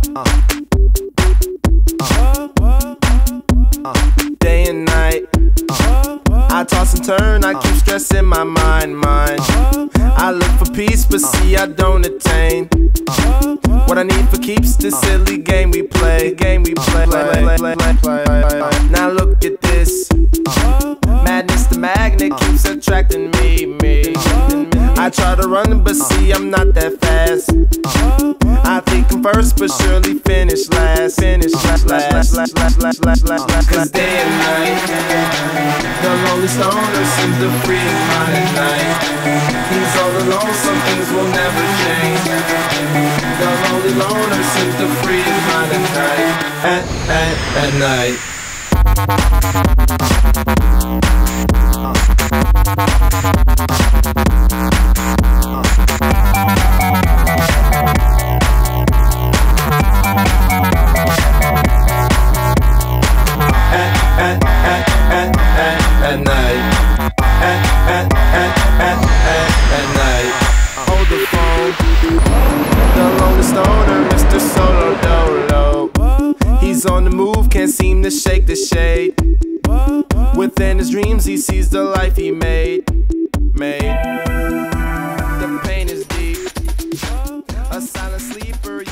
Day and night, I toss and turn, I keep stressing my mind. I look for peace, but see I don't attain what I need for keeps this silly game we play. Now look at this madness, the magnet keeps attracting me. I try to run, but see I'm not that fast. I think I'm first, but surely finish last. Cause day and night, the lonely stoner seems to free his mind at night. He's all alone, some things will never change. The lonely loner seems to free his mind at night. At night. At night. Hold the phone. The lonely stoner, Mr. Solo Dolo. He's on the move, can't seem to shake the shade. Within his dreams, he sees the life he made. The pain is deep. A silent sleeper.